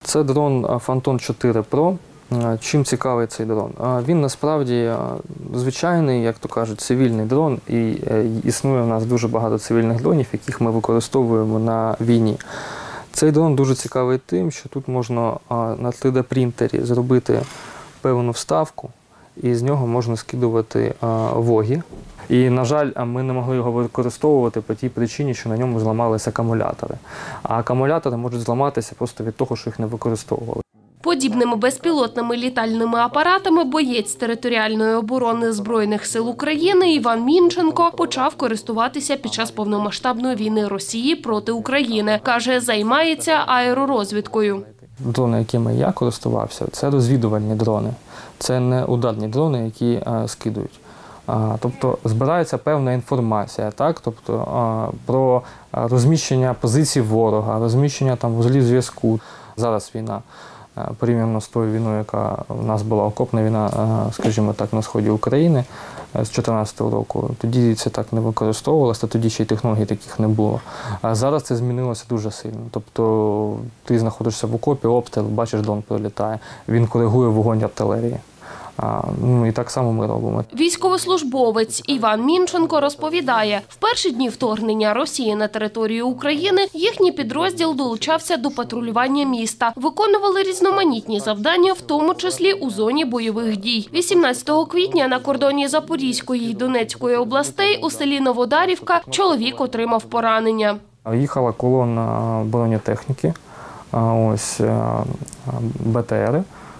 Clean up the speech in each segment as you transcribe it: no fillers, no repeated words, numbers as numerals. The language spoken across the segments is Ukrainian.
Це дрон Phantom 4 Pro. Чим цікавий цей дрон? Він насправді звичайний, як то кажуть, цивільний дрон, і існує у нас дуже багато цивільних дронів, яких ми використовуємо на війні. Цей дрон дуже цікавий тим, що тут можна на 3D-принтері зробити певну вставку, і з нього можна скидувати воги. І, на жаль, ми не могли його використовувати по тій причині, що на ньому зламалися акумулятори. А акумулятори можуть зламатися просто від того, що їх не використовували. Подібними безпілотними літальними апаратами боєць територіальної оборони Збройних сил України Іван Мінченко почав користуватися під час повномасштабної війни Росії проти України. Каже, займається аеророзвідкою. Дрони, якими я користувався, це розвідувальні дрони. Це не ударні дрони, які скидують. Тобто збирається певна інформація, так? Тобто, про розміщення позицій ворога, розміщення вузлів зв'язку. Зараз війна. Порівняно з тою війною, яка у нас була окопна війна, скажімо так, на сході України з 2014 року. Тоді це так не використовувалося, тоді ще й технологій таких не було. А зараз це змінилося дуже сильно. Тобто ти знаходишся в окопі, обстріл, бачиш, дрон прилітає, він коригує вогонь артилерії. І так само ми робимо. Військовослужбовець Іван Мінченко розповідає, в перші дні вторгнення Росії на територію України їхній підрозділ долучався до патрулювання міста. Виконували різноманітні завдання, в тому числі у зоні бойових дій. 18 квітня на кордоні Запорізької й Донецької областей у селі Новодарівка чоловік отримав поранення. Їхала колона бронетехніки, ось БТРи.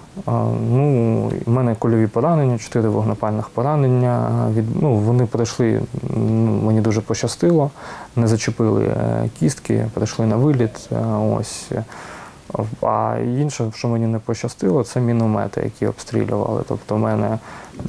У мене кульові поранення, 4 вогнепальних поранення. Вони пройшли, мені дуже пощастило, не зачепили кістки, прийшли на виліт. Ось. А інше, що мені не пощастило, це міномети, які обстрілювали. Тобто в мене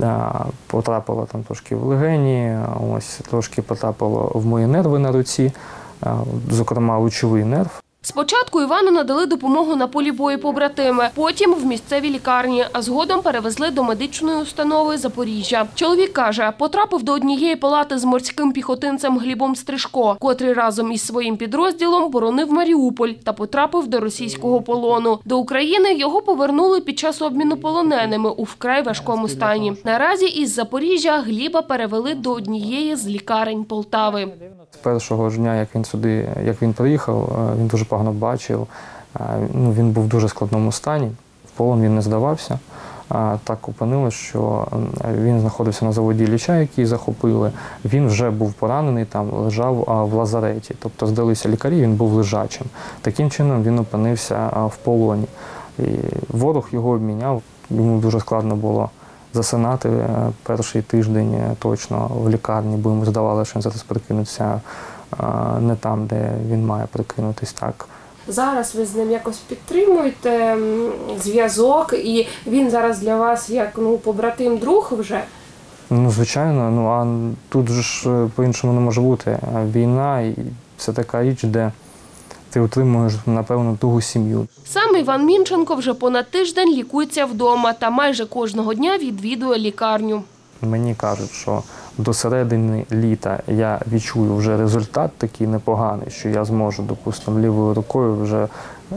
потрапило трошки в легені, ось, трошки потрапило в мої нерви на руці, зокрема лучовий нерв. Спочатку Івану надали допомогу на полі бою побратими, потім в місцевій лікарні, а згодом перевезли до медичної установи Запоріжжя. Чоловік каже, потрапив до однієї палати з морським піхотинцем Глібом Стрижко, котрий разом із своїм підрозділом боронив Маріуполь та потрапив до російського полону. До України його повернули під час обміну полоненими у вкрай важкому стані. Наразі із Запоріжжя Гліба перевели до однієї з лікарень Полтави. З першого ж дня, як він приїхав, він дуже погано бачив, він був в дуже складному стані, в полон він не здавався. Так опинилось, що він знаходився на заводі Ілліча, який захопили, він вже був поранений, там лежав в лазареті, тобто здалися лікарі, він був лежачим. Таким чином він опинився в полоні. І ворог його обміняв, йому дуже складно було засинати перший тиждень точно в лікарні, бо йому здавали, що він зараз прикинеться не там, де він має прикинутись. Так. Зараз ви з ним якось підтримуєте зв'язок, і він зараз для вас як побратим, друг вже? Звичайно, а тут ж по-іншому не може бути. Війна – це така річ, де ти отримуєш, напевно, другу сім'ю. Сам Іван Мінченко вже понад тиждень лікується вдома та майже кожного дня відвідує лікарню. Мені кажуть, що до середини літа я відчую вже результат такий непоганий, що я зможу, допустимо, лівою рукою вже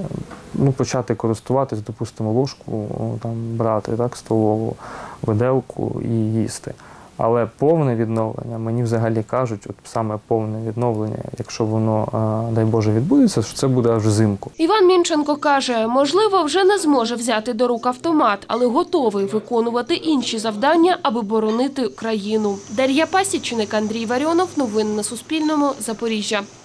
почати користуватись, допустимо, ложку, брати столову, виделку і їсти. Але повне відновлення, мені взагалі кажуть, саме повне відновлення, якщо воно, дай Боже, відбудеться, що це буде аж взимку. Іван Мінченко каже, можливо, вже не зможе взяти до рук автомат, але готовий виконувати інші завдання, аби боронити країну. Дар'я Пасічник, Андрій Варіонов. Новини на Суспільному. Запоріжжя.